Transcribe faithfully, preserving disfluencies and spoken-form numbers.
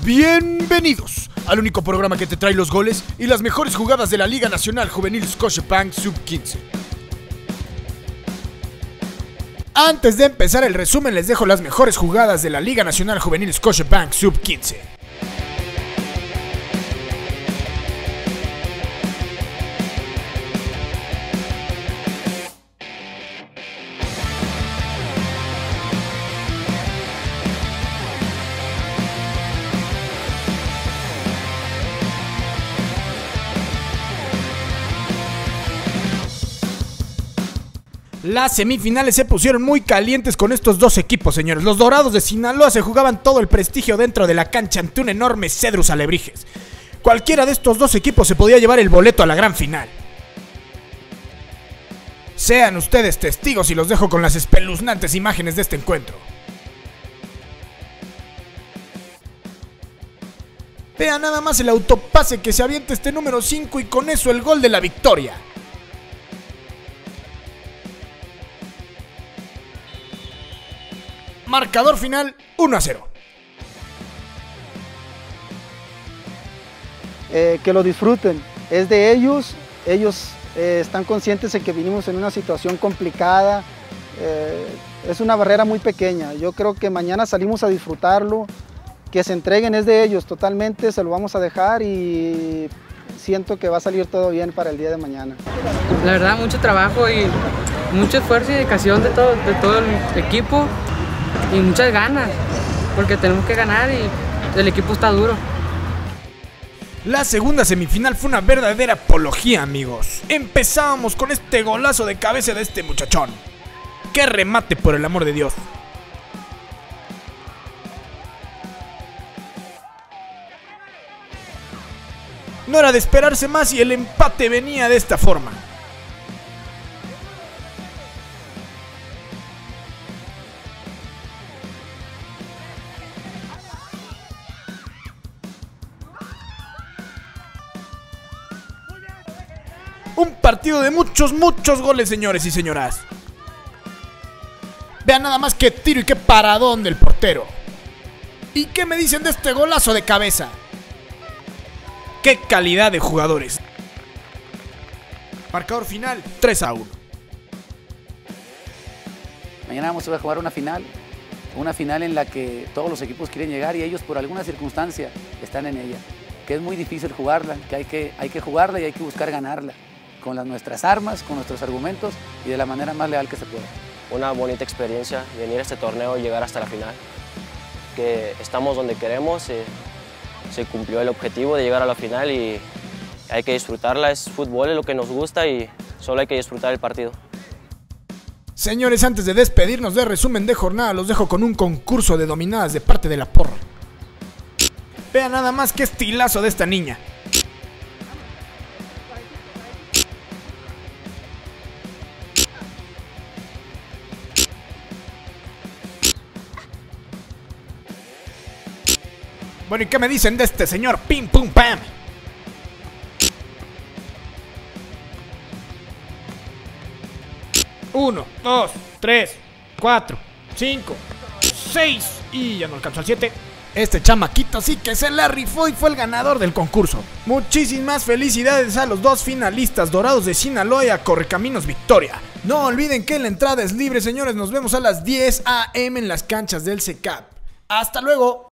Bienvenidos al único programa que te trae los goles y las mejores jugadas de la Liga Nacional Juvenil Scotiabank sub quince. Antes de empezar el resumen, les dejo las mejores jugadas de la Liga Nacional Juvenil Scotiabank sub quince. Las semifinales se pusieron muy calientes con estos dos equipos, señores. Los Dorados de Sinaloa se jugaban todo el prestigio dentro de la cancha ante un enorme Cedrus Alebrijes. Cualquiera de estos dos equipos se podía llevar el boleto a la gran final. Sean ustedes testigos y los dejo con las espeluznantes imágenes de este encuentro. Vean nada más el autopase que se avienta este número cinco y con eso el gol de la victoria. Marcador final uno a cero. Eh, que lo disfruten, es de ellos, ellos eh, están conscientes de que vinimos en una situación complicada, eh, es una barrera muy pequeña, yo creo que mañana salimos a disfrutarlo, que se entreguen es de ellos totalmente, se lo vamos a dejar y siento que va a salir todo bien para el día de mañana. La verdad, mucho trabajo y mucho esfuerzo y dedicación de todo, de todo el equipo. Y muchas ganas, porque tenemos que ganar y el equipo está duro. La segunda semifinal fue una verdadera apología, amigos. Empezábamos con este golazo de cabeza de este muchachón. ¡Qué remate, por el amor de Dios! No era de esperarse más y el empate venía de esta forma. Un partido de muchos, muchos goles, señores y señoras. Vean nada más qué tiro y qué paradón del portero. ¿Y qué me dicen de este golazo de cabeza? ¡Qué calidad de jugadores! Marcador final tres a uno. Mañana vamos a jugar una final. Una final en la que todos los equipos quieren llegar y ellos por alguna circunstancia están en ella. Que es muy difícil jugarla, que hay que, hay que jugarla y hay que buscar ganarla. Con las, nuestras armas, con nuestros argumentos y de la manera más leal que se pueda. Una bonita experiencia venir a este torneo y llegar hasta la final. Que estamos donde queremos, eh, se cumplió el objetivo de llegar a la final y hay que disfrutarla, es fútbol, es lo que nos gusta y solo hay que disfrutar el partido. Señores, antes de despedirnos de resumen de jornada, los dejo con un concurso de dominadas de parte de la porra. Vean nada más qué estilazo de esta niña. Bueno, ¿y qué me dicen de este señor? Pim, pum, pam. Uno, dos, tres, cuatro, cinco, seis. Y ya no alcanzó al siete. Este chamaquito sí que se la rifó y fue el ganador del concurso. Muchísimas felicidades a los dos finalistas, Dorados de Sinaloa y a Correcaminos Victoria. No olviden que la entrada es libre, señores. Nos vemos a las diez a eme en las canchas del C E C A P. ¡Hasta luego!